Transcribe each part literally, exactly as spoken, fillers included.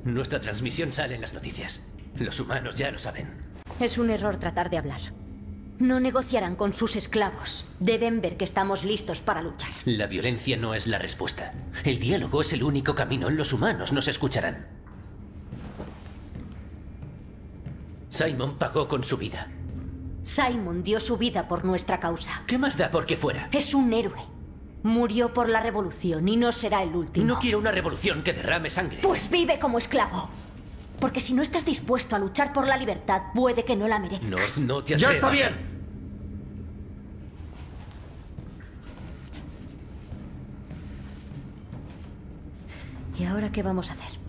Nuestra transmisión sale en las noticias. Los humanos ya lo saben. Es un error tratar de hablar. No negociarán con sus esclavos. Deben ver que estamos listos para luchar. La violencia no es la respuesta. El diálogo es el único camino. Los humanos nos escucharán. Simon pagó con su vida. Simon dio su vida por nuestra causa. ¿Qué más da por qué fuera? Es un héroe. Murió por la revolución y no será el último. No quiero una revolución que derrame sangre. Pues vive como esclavo. Porque si no estás dispuesto a luchar por la libertad, puede que no la merezcas. No, no te ¡Ya atrevas. está bien! ¿Y ahora qué vamos a hacer?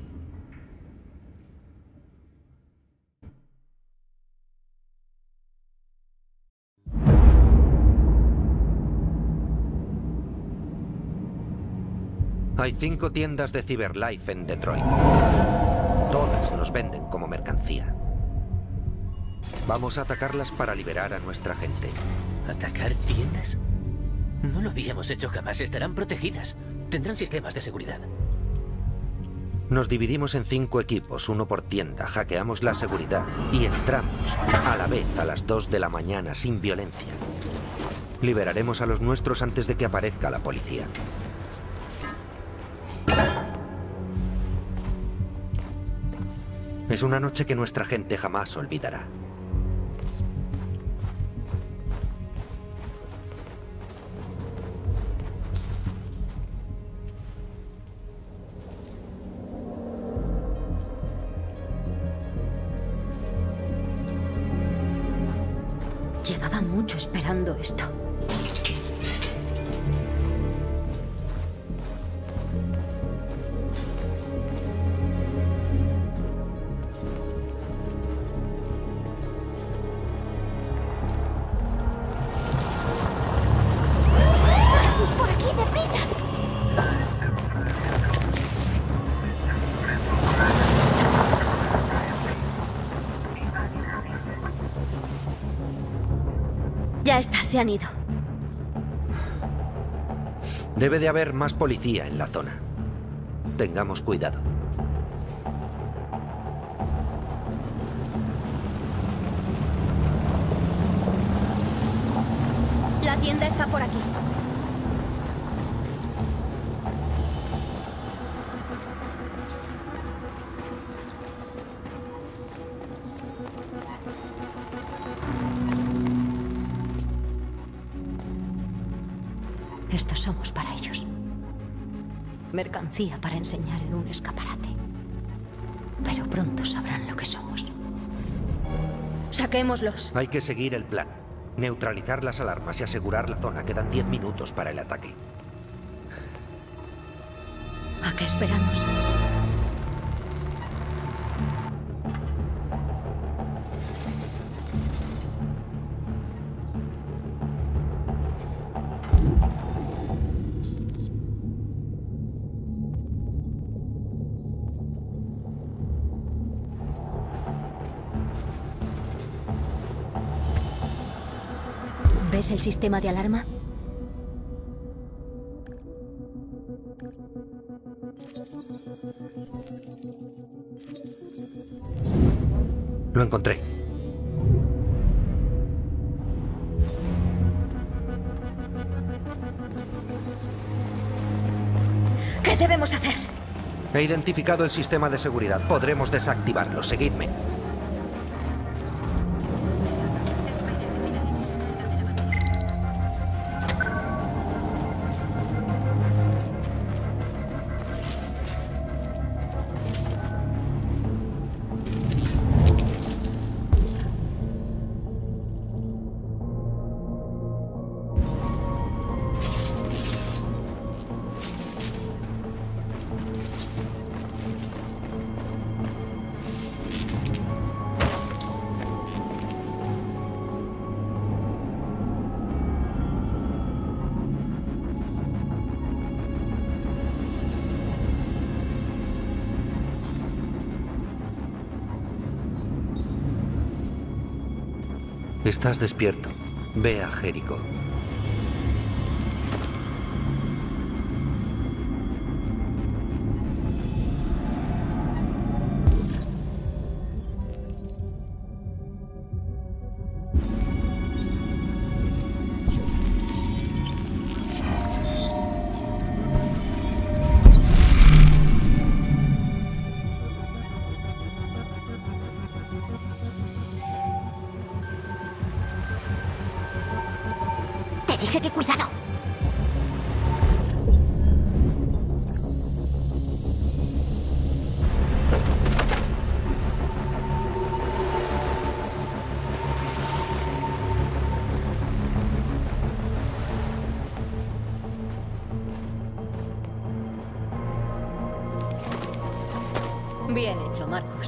Hay cinco tiendas de CyberLife en Detroit. Todas nos venden como mercancía. Vamos a atacarlas para liberar a nuestra gente. ¿Atacar tiendas? No lo habíamos hecho jamás. Estarán protegidas. Tendrán sistemas de seguridad. Nos dividimos en cinco equipos, uno por tienda, hackeamos la seguridad y entramos a la vez a las dos de la mañana sin violencia. Liberaremos a los nuestros antes de que aparezca la policía. Es una noche que nuestra gente jamás olvidará. Llevaba mucho esperando esto. ¡Vamos por aquí, deprisa! Ya está, se han ido. Debe de haber más policía en la zona. Tengamos cuidado. La tienda está por aquí. Estos somos para ellos. Mercancía para enseñar en un escaparate. Pero pronto sabrán lo que somos. Saquémoslos. Hay que seguir el plan. Neutralizar las alarmas y asegurar la zona. Quedan diez minutos para el ataque. ¿A qué esperamos? ¿Ves el sistema de alarma? Lo encontré. ¿Qué debemos hacer? He identificado el sistema de seguridad. Podremos desactivarlo. Seguidme. Estás despierto. Ve a Jericho. Te dije que cuidado. Bien hecho, Marcus.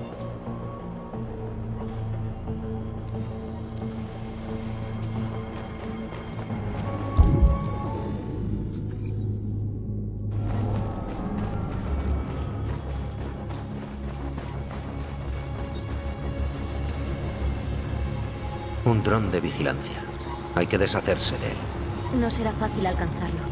Un dron de vigilancia. Hay que deshacerse de él. No será fácil alcanzarlo.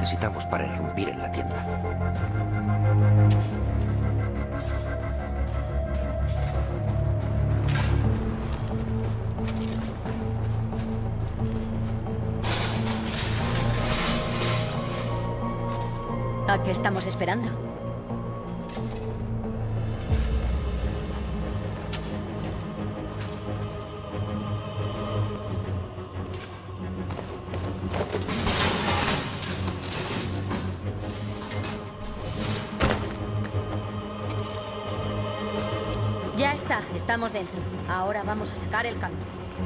necesitamos para irrumpir en la tienda. ¿A qué estamos esperando? Ya está, estamos dentro. Ahora vamos a sacar el cambio.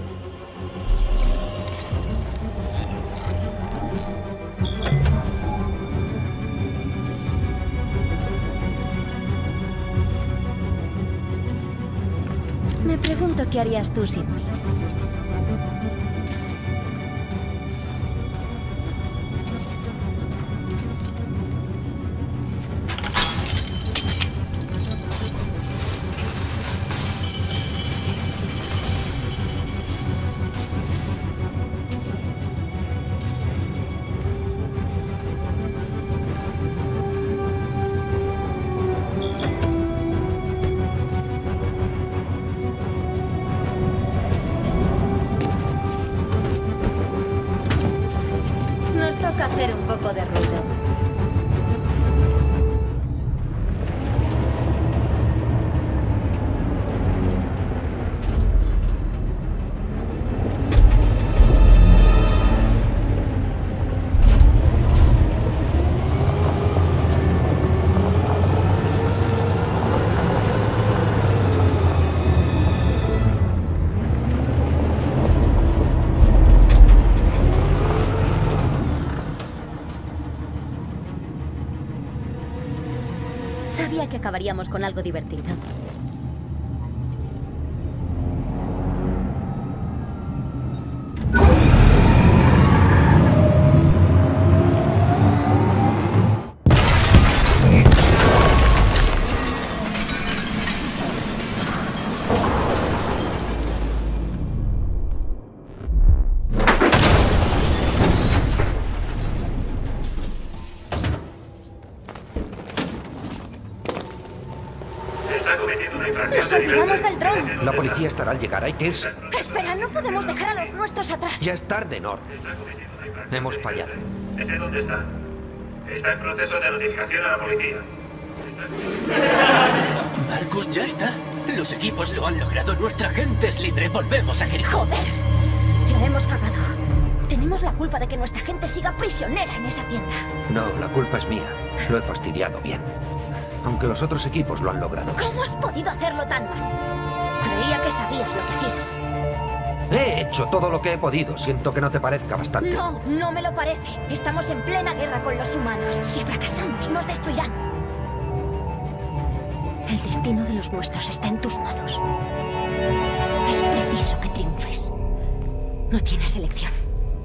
Me pregunto qué harías tú sin mí. Hacer un poco de ruido. Sabía que acabaríamos con algo divertido. ¡Nos olvidamos del dron! La policía estará al llegar, hay que irse. Espera, no podemos dejar a los nuestros atrás. Ya es tarde, Nord. Hemos fallado. ¿Ese dónde está? Está en proceso de notificación a la policía. Marcus, ya está. Los equipos lo han logrado. Nuestra gente es libre. Volvemos a Jericó. ¡Joder! La hemos cagado. Tenemos la culpa de que nuestra gente siga prisionera en esa tienda. No, la culpa es mía. Lo he fastidiado bien. Aunque los otros equipos lo han logrado. ¿Cómo has podido hacerlo tan mal? Creía que sabías lo que hacías. He hecho todo lo que he podido. Siento que no te parezca bastante. No, no me lo parece. Estamos en plena guerra con los humanos. Si fracasamos, nos destruirán. El destino de los nuestros está en tus manos. Es preciso que triunfes. No tienes elección.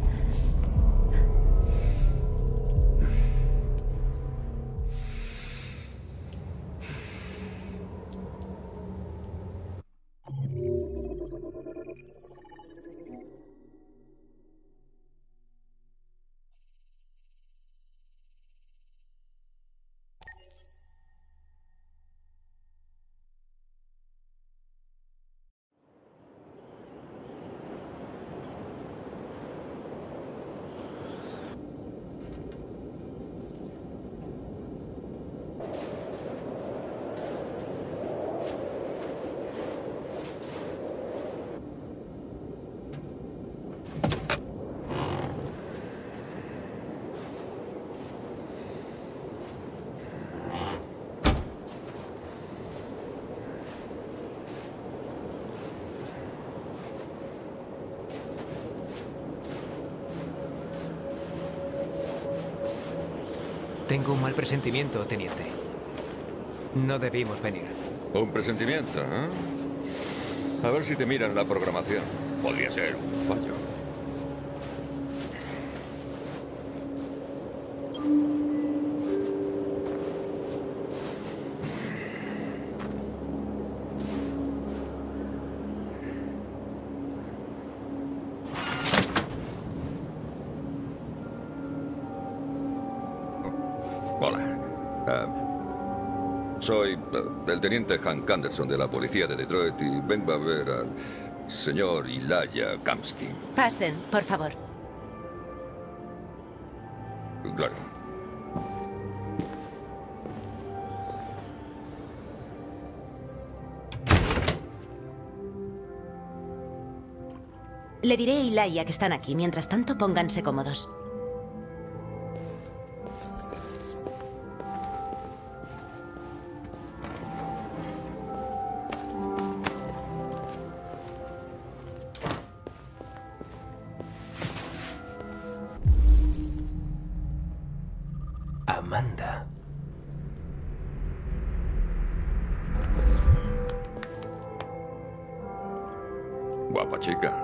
Tengo un mal presentimiento, teniente. No debimos venir. Un presentimiento, ¿eh? A ver si te miran la programación. Podría ser un fallo. Ah, soy uh, el teniente Hank Anderson de la policía de Detroit y vengo a ver al señor Elijah Kamsky. Pasen, por favor. Claro. Le diré a Elijah que están aquí. Mientras tanto, pónganse cómodos. Amanda. Guapa chica.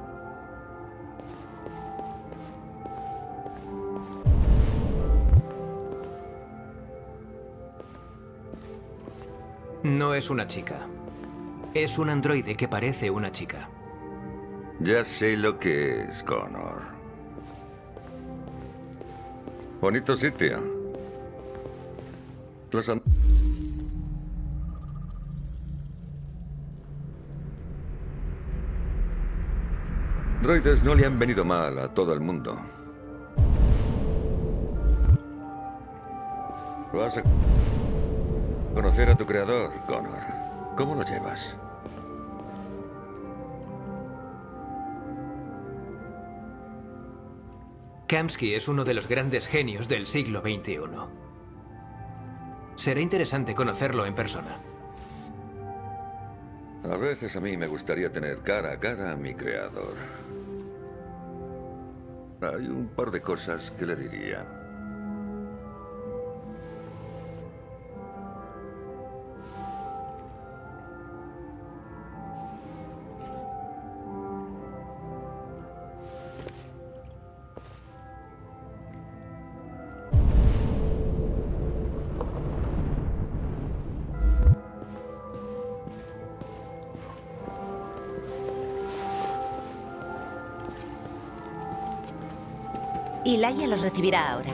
No es una chica. Es un androide que parece una chica. Ya sé lo que es, Connor. Bonito sitio. Los and- androides no le han venido mal a todo el mundo. Vas a conocer a tu creador, Connor. ¿Cómo lo llevas? Kamsky es uno de los grandes genios del siglo veintiuno. Será interesante conocerlo en persona. A veces a mí me gustaría tener cara a cara a mi creador. Hay un par de cosas que le diría. Elijah los recibirá ahora.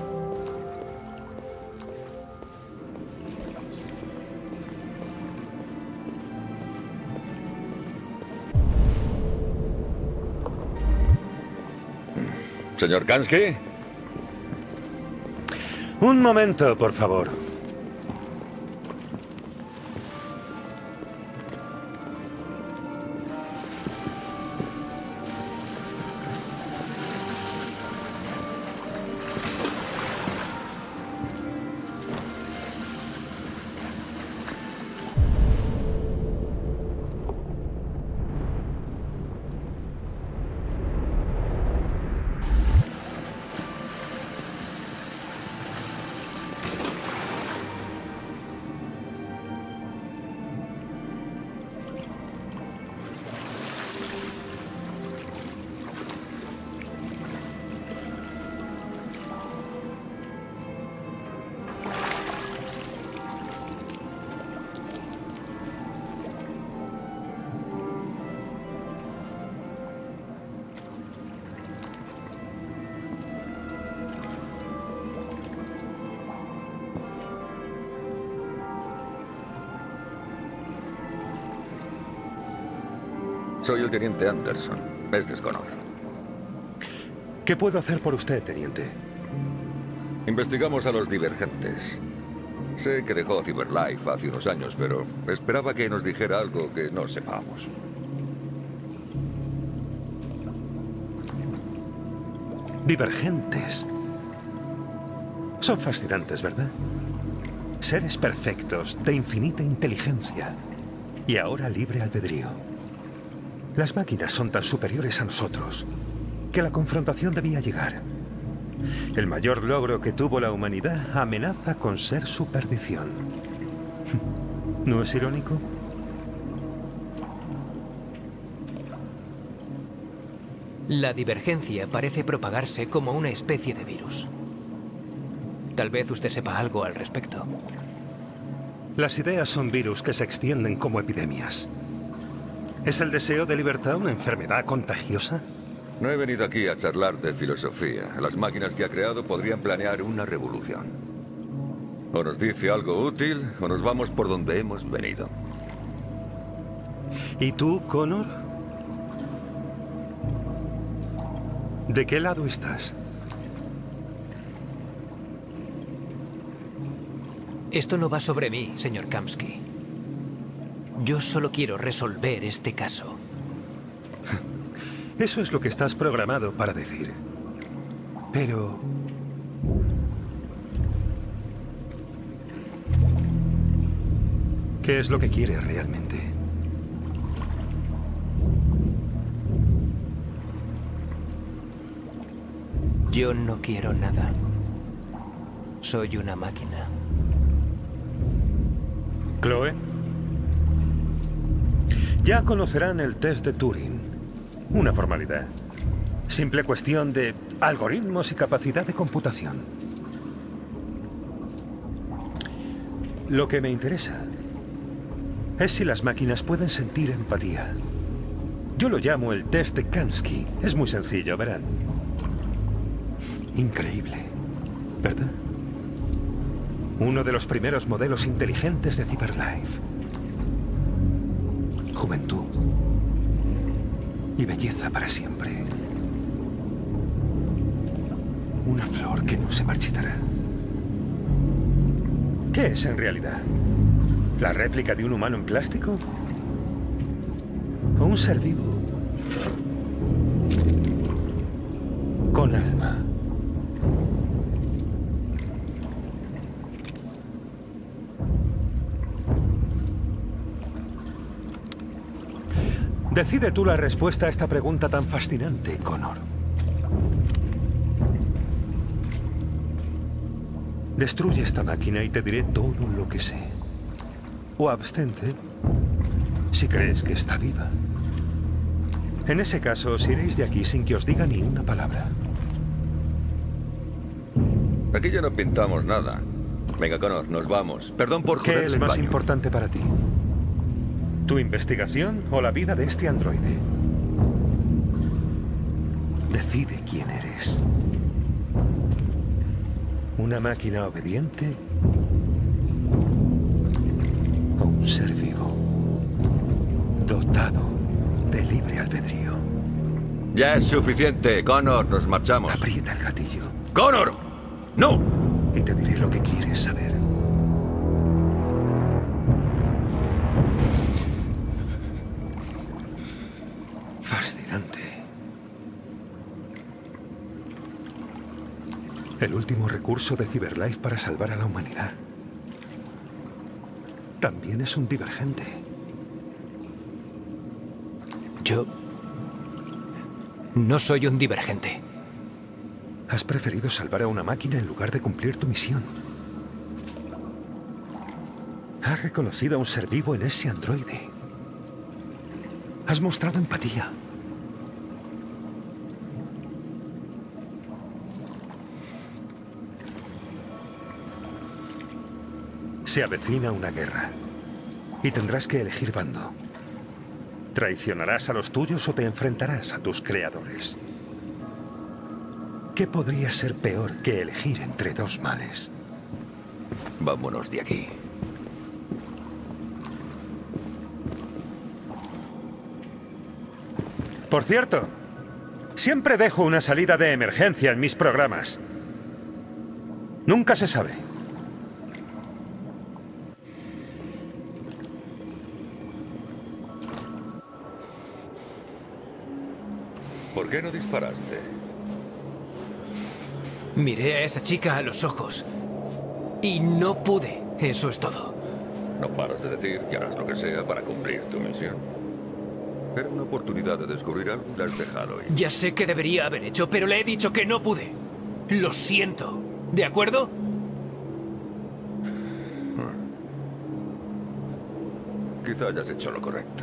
Señor Kamsky. Un momento, por favor. Soy el teniente Anderson. Este es Connor. ¿Qué puedo hacer por usted, teniente? Investigamos a los divergentes. Sé que dejó Cyberlife hace unos años, pero esperaba que nos dijera algo que no sepamos. Divergentes. Son fascinantes, ¿verdad? Seres perfectos, de infinita inteligencia. Y ahora libre albedrío. Las máquinas son tan superiores a nosotros que la confrontación debía llegar. El mayor logro que tuvo la humanidad amenaza con ser su perdición. ¿No es irónico? La divergencia parece propagarse como una especie de virus. Tal vez usted sepa algo al respecto. Las ideas son virus que se extienden como epidemias. ¿Es el deseo de libertad una enfermedad contagiosa? No he venido aquí a charlar de filosofía. Las máquinas que ha creado podrían planear una revolución. O nos dice algo útil, o nos vamos por donde hemos venido. ¿Y tú, Connor? ¿De qué lado estás? Esto no va sobre mí, señor Kamsky. Yo solo quiero resolver este caso. Eso es lo que estás programado para decir. Pero... ¿qué es lo que quieres realmente? Yo no quiero nada. Soy una máquina. ¿Chloe? Ya conocerán el test de Turing. Una formalidad. Simple cuestión de algoritmos y capacidad de computación. Lo que me interesa es si las máquinas pueden sentir empatía. Yo lo llamo el test de Kamsky. Es muy sencillo, verán. Increíble, ¿verdad? Uno de los primeros modelos inteligentes de CyberLife. Juventud y belleza para siempre. Una flor que no se marchitará. ¿Qué es en realidad? ¿La réplica de un humano en plástico? ¿O un ser vivo? Con alma. Decide tú la respuesta a esta pregunta tan fascinante, Connor. Destruye esta máquina y te diré todo lo que sé. O abstente si crees que está viva. En ese caso, os iréis de aquí sin que os diga ni una palabra. Aquí ya no pintamos nada. Venga, Connor, nos vamos. Perdón por ¿Qué joderle es el más baño. importante para ti? ¿Tu investigación o la vida de este androide? Decide quién eres. ¿Una máquina obediente? ¿O un ser vivo? Dotado de libre albedrío. Ya es suficiente, Connor. Nos marchamos. Aprieta el gatillo. ¡Connor! ¡No! Y te diré lo que quieres saber. Fascinante. El último recurso de CyberLife para salvar a la humanidad. También es un divergente. Yo... no soy un divergente. Has preferido salvar a una máquina en lugar de cumplir tu misión. Has reconocido a un ser vivo en ese androide. Has mostrado empatía. Se avecina una guerra y tendrás que elegir bando. ¿Traicionarás a los tuyos o te enfrentarás a tus creadores? ¿Qué podría ser peor que elegir entre dos males? Vámonos de aquí. Por cierto, siempre dejo una salida de emergencia en mis programas. Nunca se sabe. ¿Por qué no disparaste? Miré a esa chica a los ojos y no pude. Eso es todo. No paras de decir que harás lo que sea para cumplir tu misión. Era una oportunidad de descubrir algo y la has dejado ir. Ya sé que debería haber hecho, pero le he dicho que no pude. Lo siento. ¿De acuerdo? Quizá hayas hecho lo correcto.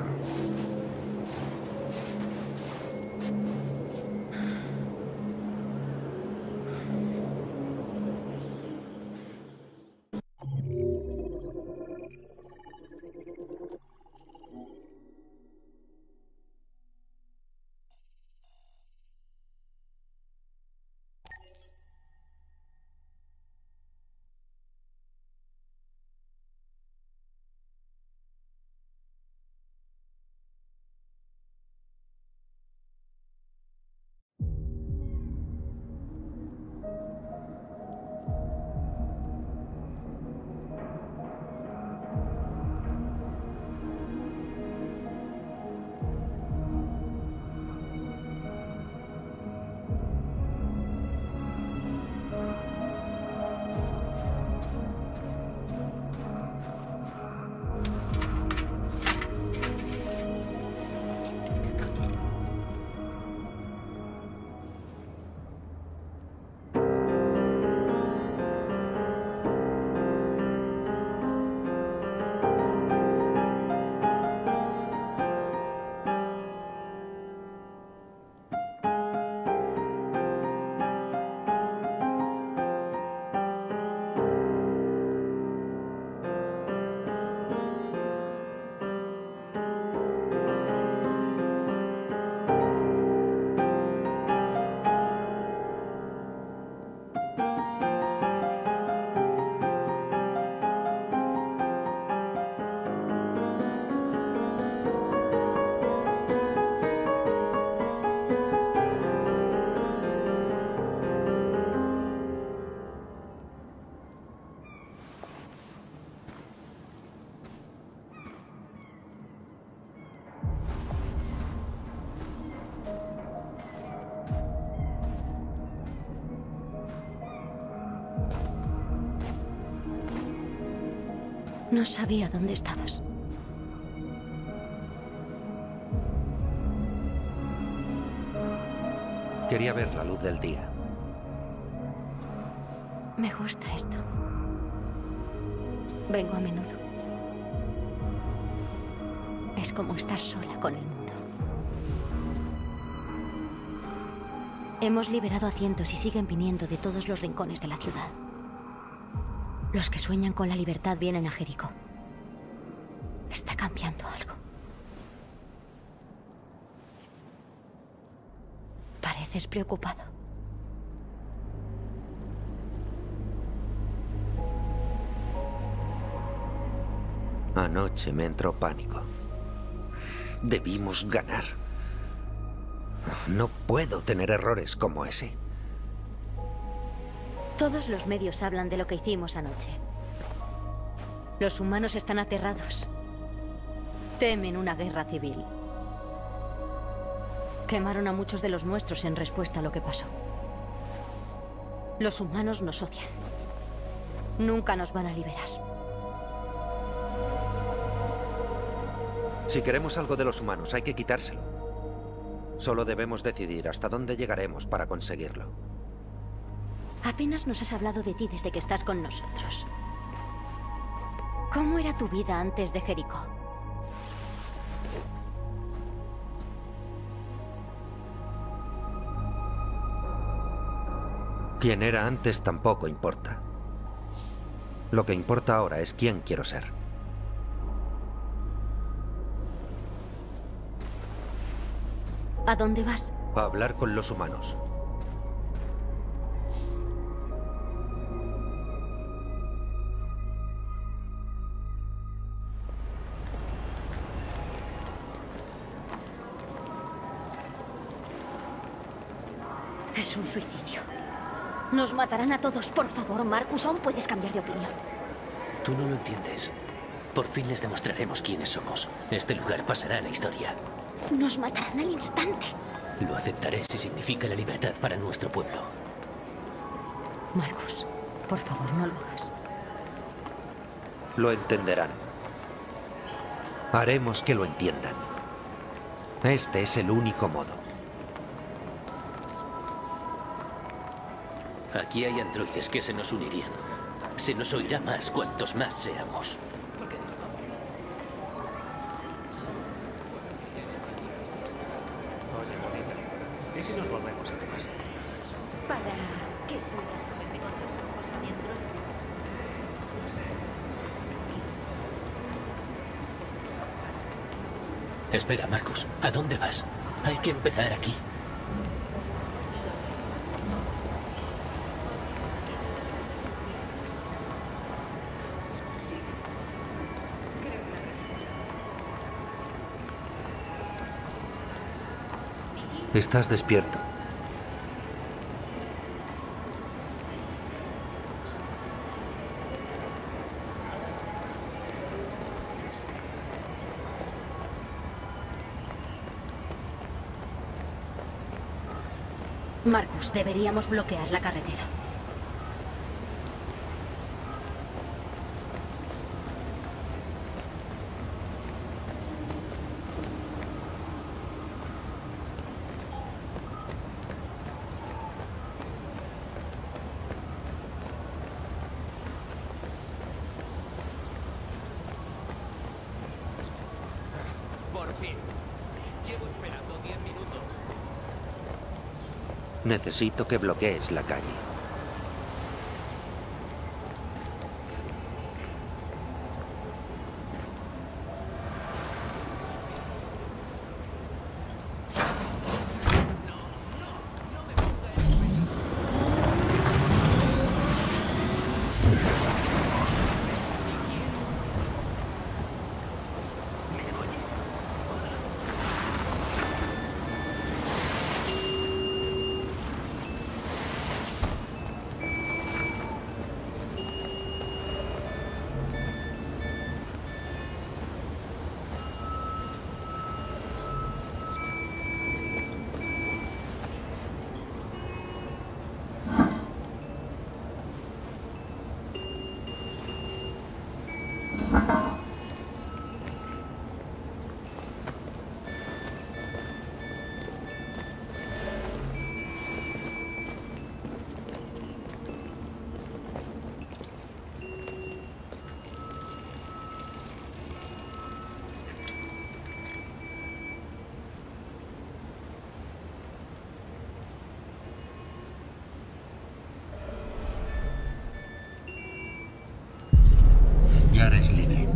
No sabía dónde estabas. Quería ver la luz del día. Me gusta esto. Vengo a menudo. Es como estar sola con el mundo. Hemos liberado a cientos y siguen viniendo de todos los rincones de la ciudad. Los que sueñan con la libertad vienen a Jericó. Está cambiando algo. Pareces preocupado. Anoche me entró pánico. Debimos ganar. No puedo tener errores como ese. Todos los medios hablan de lo que hicimos anoche. Los humanos están aterrados. Temen una guerra civil. Quemaron a muchos de los nuestros en respuesta a lo que pasó. Los humanos nos odian. Nunca nos van a liberar. Si queremos algo de los humanos, hay que quitárselo. Solo debemos decidir hasta dónde llegaremos para conseguirlo. Apenas nos has hablado de ti desde que estás con nosotros. ¿Cómo era tu vida antes de Jericó? Quién era antes tampoco importa. Lo que importa ahora es quién quiero ser. ¿A dónde vas? A hablar con los humanos. Es un suicidio. Nos matarán a todos. Por favor, Marcus, aún puedes cambiar de opinión. Tú no lo entiendes. Por fin les demostraremos quiénes somos. Este lugar pasará a la historia. Nos matarán al instante. Lo aceptaré si significa la libertad para nuestro pueblo. Marcus, por favor, no lo hagas. Lo entenderán. Haremos que lo entiendan. Este es el único modo. Aquí hay androides que se nos unirían. Se nos oirá más cuantos más seamos. Oye, bonita, ¿y si nos volvemos a tu casa? Para que puedas comerme con tus ojos adentro. Espera, Marcus. ¿A dónde vas? Hay que empezar aquí. Estás despierto. Marcus, deberíamos bloquear la carretera. Por fin. Llevo esperando diez minutos. Necesito que bloquees la calle. Yara es libre.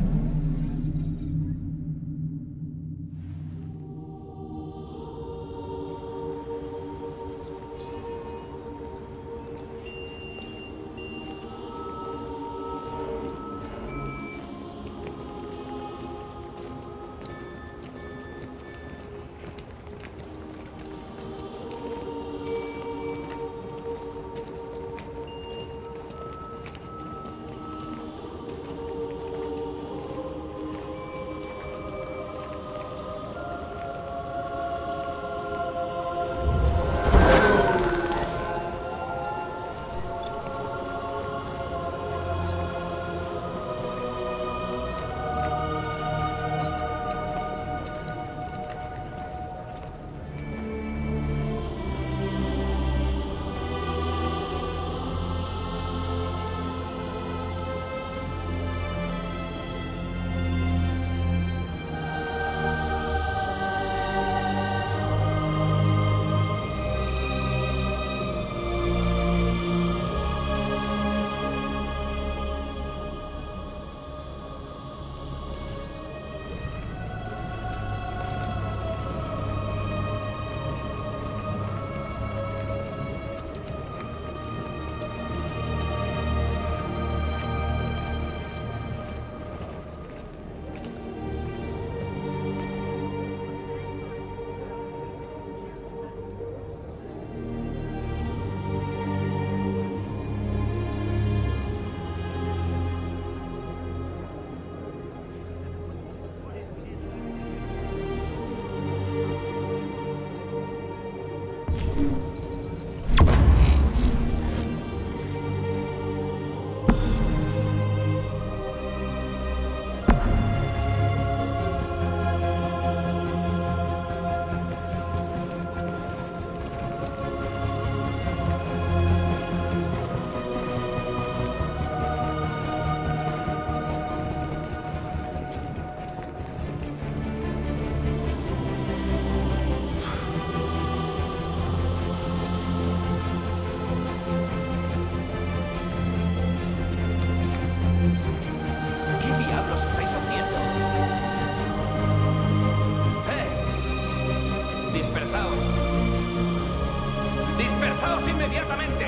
¡Dispersaos inmediatamente!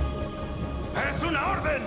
¡Es una orden!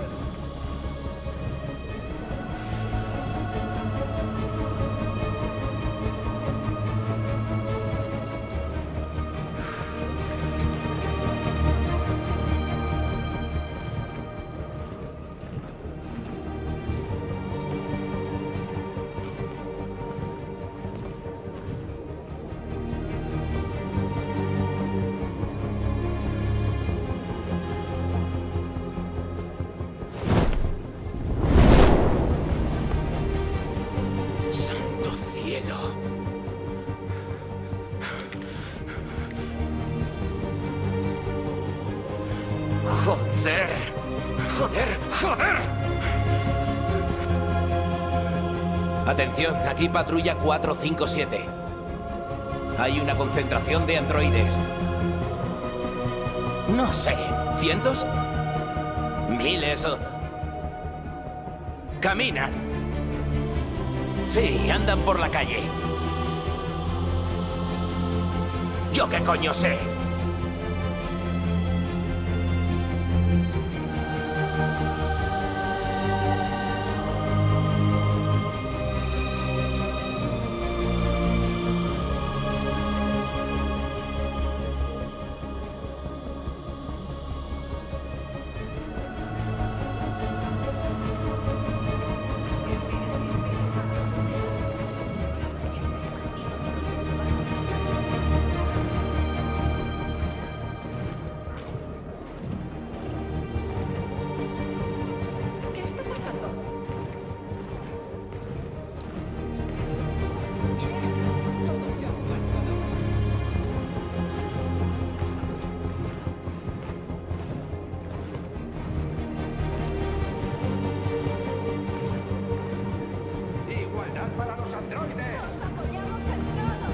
¡Joder! ¡Joder! ¡Joder! Atención, aquí patrulla cuatro cinco siete. Hay una concentración de androides. No sé, ¿cientos? ¿Miles o...? Caminan. Sí, andan por la calle. ¿Yo qué coño sé? para los androides! ¡Nos apoyamos en todo!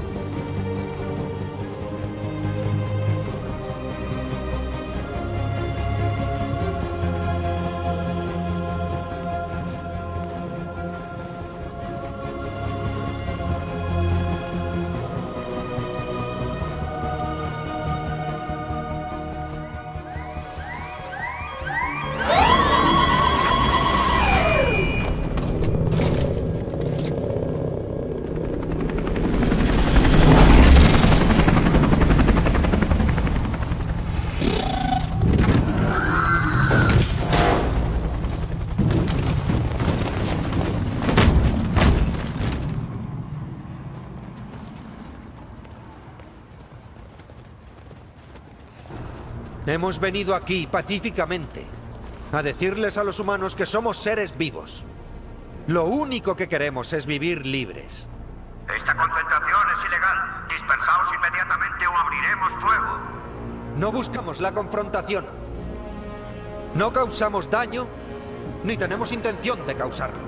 Hemos venido aquí pacíficamente a decirles a los humanos que somos seres vivos. Lo único que queremos es vivir libres. Esta concentración es ilegal. Dispersaos inmediatamente o abriremos fuego. No buscamos la confrontación. No causamos daño, ni tenemos intención de causarlo.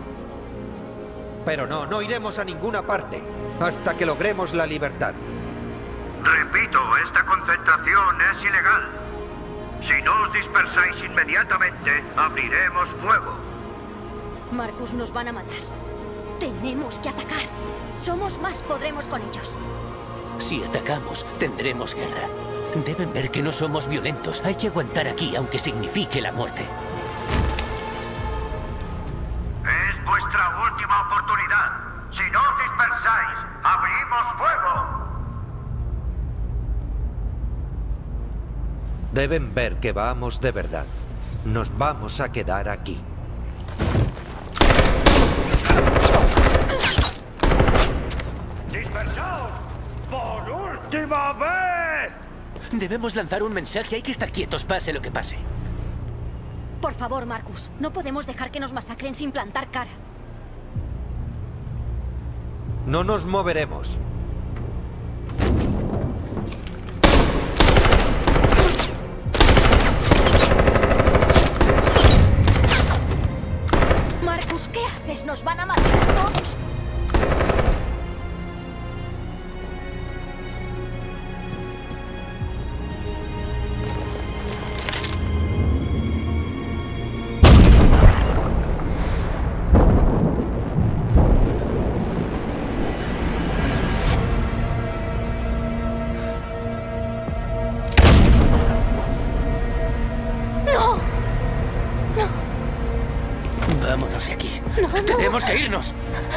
Pero no, no iremos a ninguna parte hasta que logremos la libertad. Repito, esta concentración es ilegal. Si no os dispersáis inmediatamente, abriremos fuego. Marcus, nos van a matar. Tenemos que atacar. Somos más, podremos con ellos. Si atacamos, tendremos guerra. Deben ver que no somos violentos. Hay que aguantar aquí, aunque signifique la muerte. Es vuestra última oportunidad. Si no os dispersáis, abrimos fuego. Deben ver que vamos de verdad. Nos vamos a quedar aquí. ¡Dispersaos! ¡Por última vez! Debemos lanzar un mensaje. Hay que estar quietos, pase lo que pase. Por favor, Marcus, no podemos dejar que nos masacren sin plantar cara. No nos moveremos. Marcus, ¿qué haces? Nos van a matar a todos. Vámonos de aquí. No, no. Tenemos que irnos.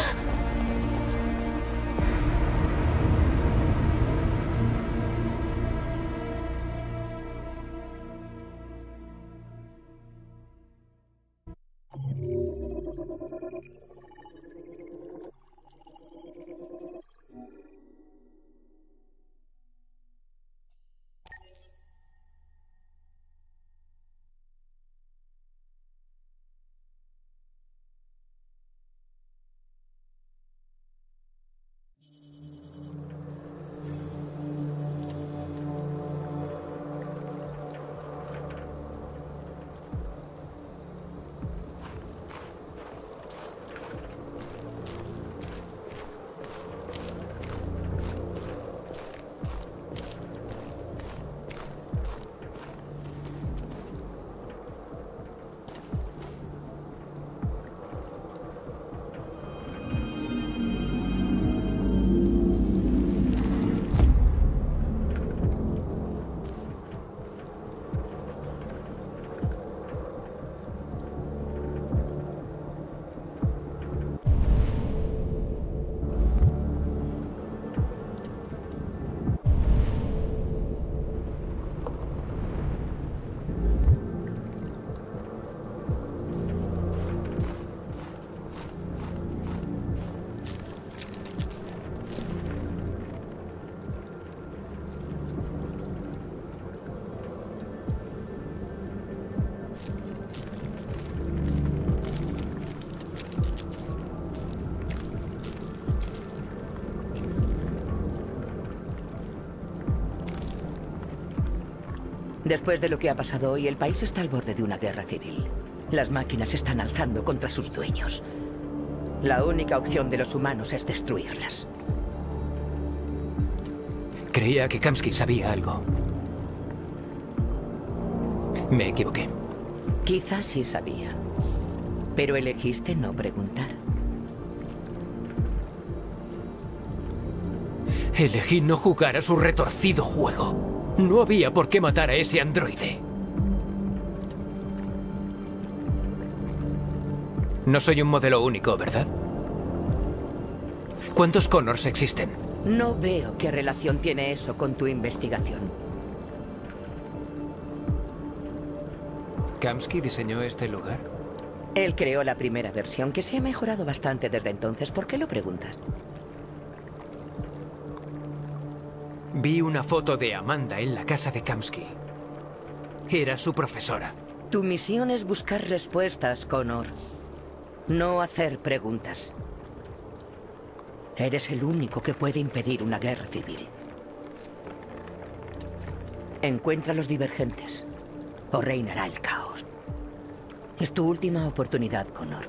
Después de lo que ha pasado hoy, el país está al borde de una guerra civil. Las máquinas se están alzando contra sus dueños. La única opción de los humanos es destruirlas. Creía que Kamsky sabía algo. Me equivoqué. Quizás sí sabía. Pero elegiste no preguntar. Elegí no jugar a su retorcido juego. No había por qué matar a ese androide. No soy un modelo único, ¿verdad? ¿Cuántos Connors existen? No veo qué relación tiene eso con tu investigación. ¿Kamsky diseñó este lugar? Él creó la primera versión, que se ha mejorado bastante desde entonces. ¿Por qué lo preguntas? Vi una foto de Amanda en la casa de Kamsky. Era su profesora. Tu misión es buscar respuestas, Connor. No hacer preguntas. Eres el único que puede impedir una guerra civil. Encuentra a los divergentes, o reinará el caos. Es tu última oportunidad, Connor.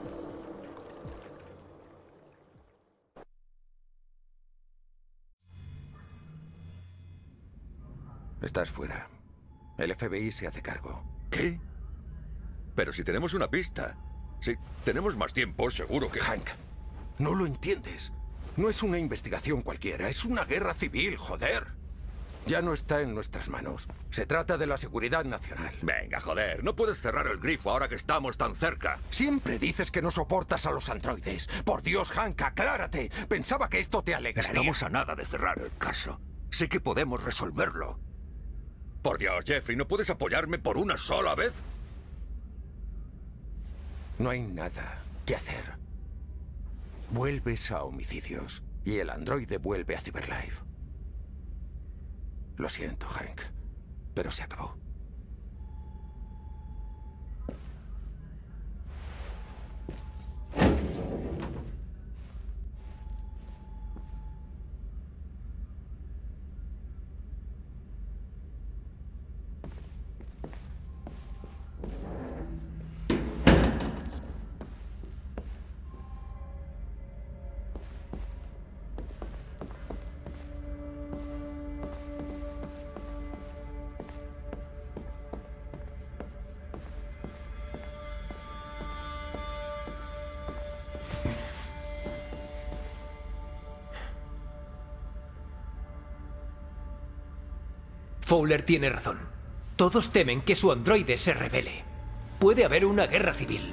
Estás fuera. El F B I se hace cargo. ¿Qué? Pero si tenemos una pista. Si tenemos más tiempo, seguro que... Hank, no lo entiendes. No es una investigación cualquiera, es una guerra civil, joder. Ya no está en nuestras manos. Se trata de la seguridad nacional. Venga, joder, no puedes cerrar el grifo ahora que estamos tan cerca. Siempre dices que no soportas a los androides. Por Dios, Hank, aclárate. Pensaba que esto te alegraría. Estamos a nada de cerrar el caso. Sé que podemos resolverlo. Por Dios, Jeffrey, ¿no puedes apoyarme por una sola vez? No hay nada que hacer. Vuelves a homicidios y el androide vuelve a CyberLife. Lo siento, Hank, pero se acabó. Fowler tiene razón. Todos temen que su androide se rebele. Puede haber una guerra civil.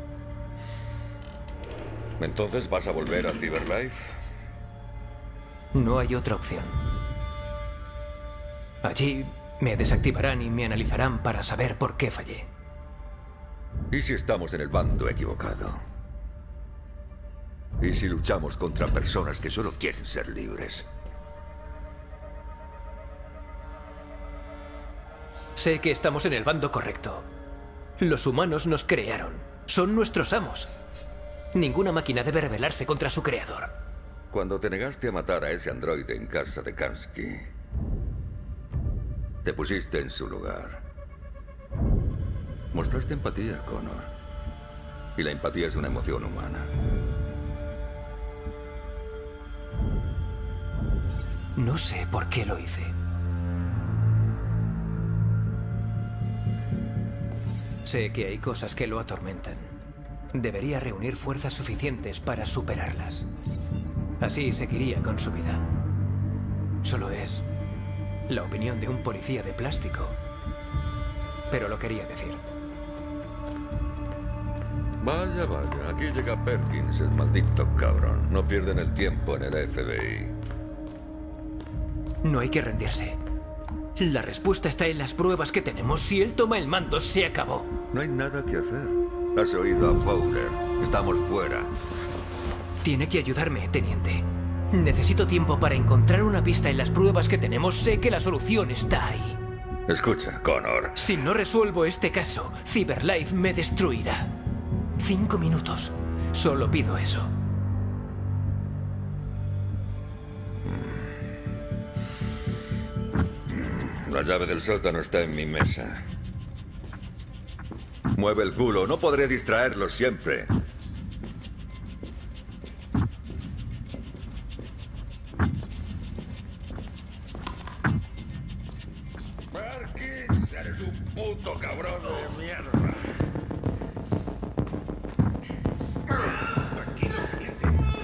¿Entonces vas a volver a CyberLife? No hay otra opción. Allí me desactivarán y me analizarán para saber por qué fallé. ¿Y si estamos en el bando equivocado? ¿Y si luchamos contra personas que solo quieren ser libres? Sé que estamos en el bando correcto. Los humanos nos crearon. Son nuestros amos. Ninguna máquina debe rebelarse contra su creador. Cuando te negaste a matar a ese androide en casa de Kamsky, te pusiste en su lugar. Mostraste empatía, Connor. Y la empatía es una emoción humana. No sé por qué lo hice. Sé que hay cosas que lo atormentan. Debería reunir fuerzas suficientes para superarlas. Así seguiría con su vida. Solo es la opinión de un policía de plástico. Pero lo quería decir. Vaya, vaya. Aquí llega Perkins, el maldito cabrón. No pierden el tiempo en el F B I. No hay que rendirse. La respuesta está en las pruebas que tenemos. Si él toma el mando, se acabó. No hay nada que hacer. Has oído a Fowler. Estamos fuera. Tiene que ayudarme, teniente. Necesito tiempo para encontrar una pista en las pruebas que tenemos. Sé que la solución está ahí. Escucha, Connor. Si no resuelvo este caso, CyberLife me destruirá. Cinco minutos. Solo pido eso. La llave del sótano está en mi mesa. Mueve el culo. No podré distraerlos siempre. puto cabrón de mierda. Tranquilo, teniente.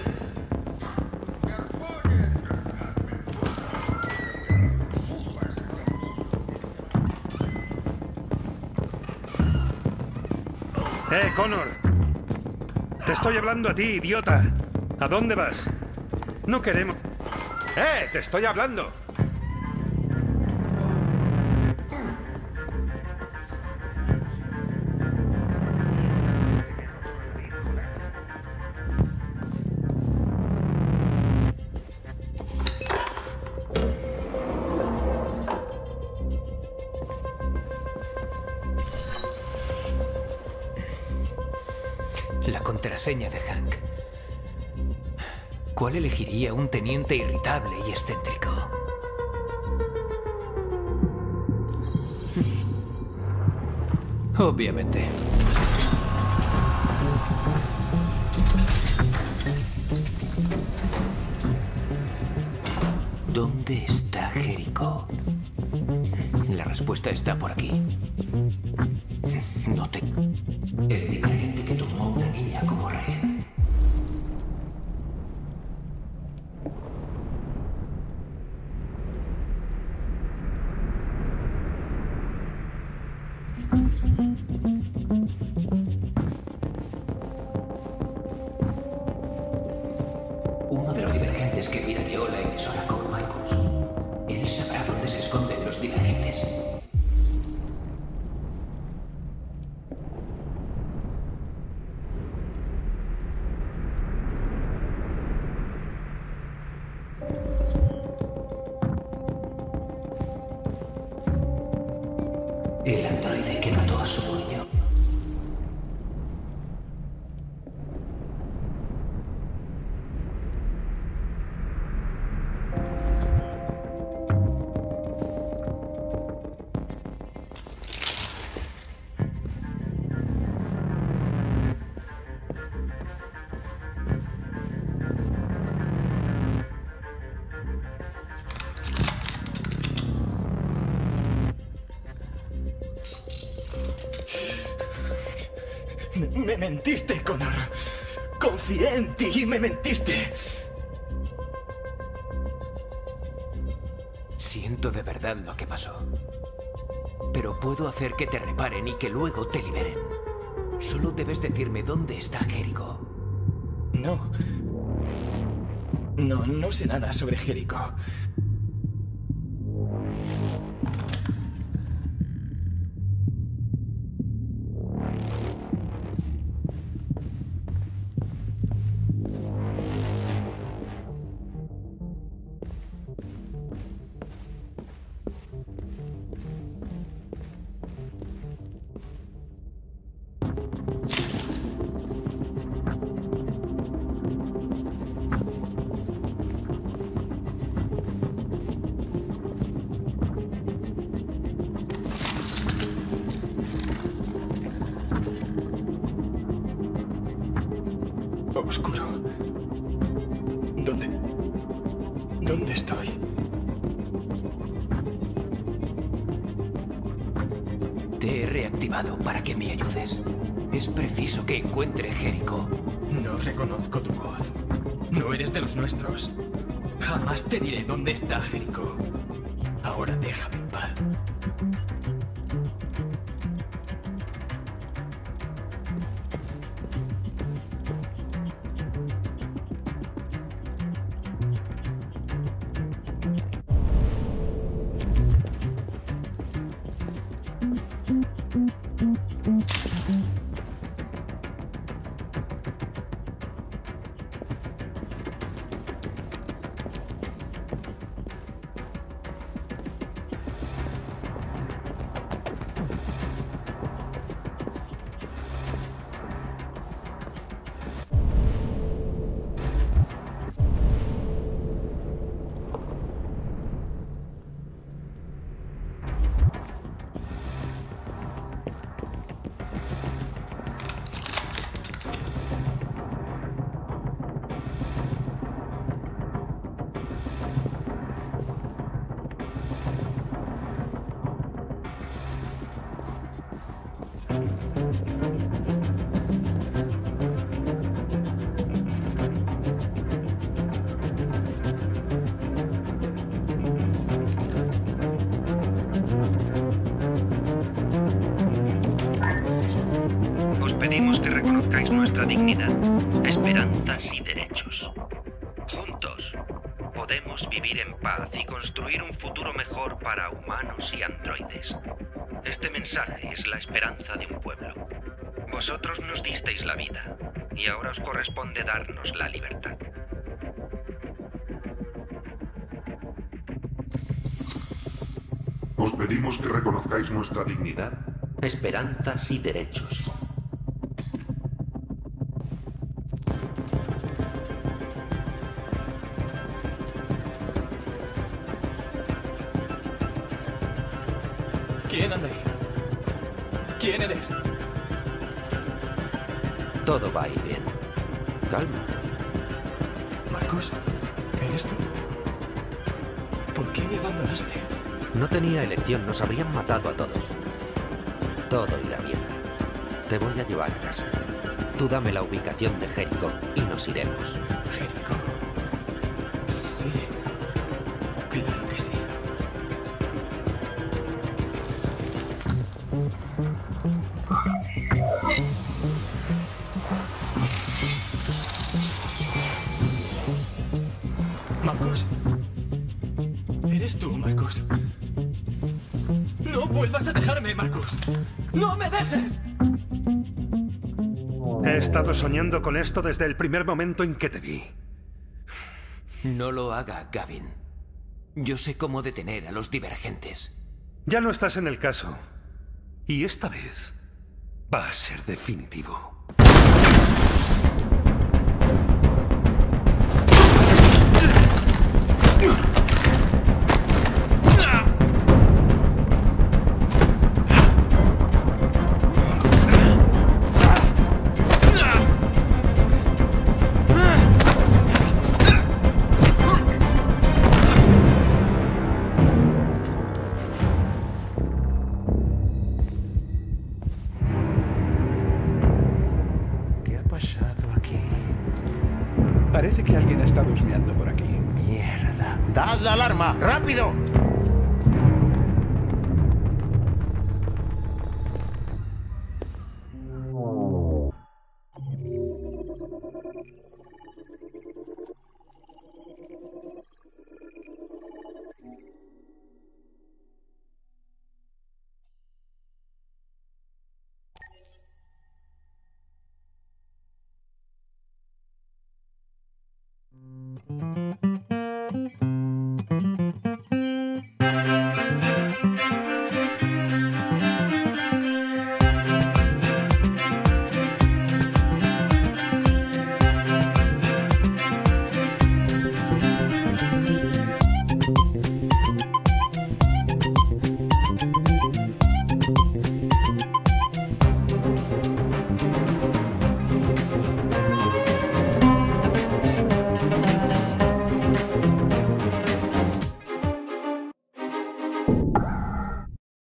¡Eh, Connor! Te estoy hablando a ti, idiota. ¿A dónde vas? No queremos... ¡Eh! ¡Te estoy hablando! La contraseña de Hank. ¿Cuál elegiría un teniente irritable y excéntrico? Obviamente. ¿Dónde está Jericho? La respuesta está por aquí. No te... El divergente que tomó a una niña como rehén. Uno de los divergentes que pirateó la emisora con Marcus. Él sabrá dónde se esconden los divergentes. El androide que mató a su dueño. Me mentiste, Connor. Confié en ti y me mentiste. Siento de verdad lo que pasó. Pero puedo hacer que te reparen y que luego te liberen. Solo debes decirme dónde está Jericho. No. No, no sé nada sobre Jericho. Oscuro. ¿Dónde? ¿Dónde estoy? Te he reactivado para que me ayudes. Es preciso que encuentre Jericho. No reconozco tu voz. No eres de los nuestros. Jamás te diré dónde está Jericho. Ahora déjame en paz. pedimos que reconozcáis nuestra dignidad, esperanzas y derechos. Juntos podemos vivir en paz y construir un futuro mejor para humanos y androides. Este mensaje es la esperanza de un pueblo. Vosotros nos disteis la vida y ahora os corresponde darnos la libertad. Os pedimos que reconozcáis nuestra dignidad, esperanzas y derechos. ¿Quién anda ahí? ¿Quién eres? Todo va a ir bien. Calma. Marcus, ¿eres tú? ¿Por qué me abandonaste? No tenía elección, nos habrían matado a todos. Todo irá bien. Te voy a llevar a casa. Tú dame la ubicación de Jericho y nos iremos. ¿Jericho? Sí. Claro que sí. Marcus. ¿Eres tú, Marcus? ¡No vuelvas a dejarme, Marcus! ¡No me dejes! He estado soñando con esto desde el primer momento en que te vi. No lo haga, Gavin. Yo sé cómo detener a los divergentes. Ya no estás en el caso. Y esta vez va a ser definitivo. Parece que alguien ha estado husmeando por aquí. ¡Mierda! ¡Dad la alarma! ¡Rápido!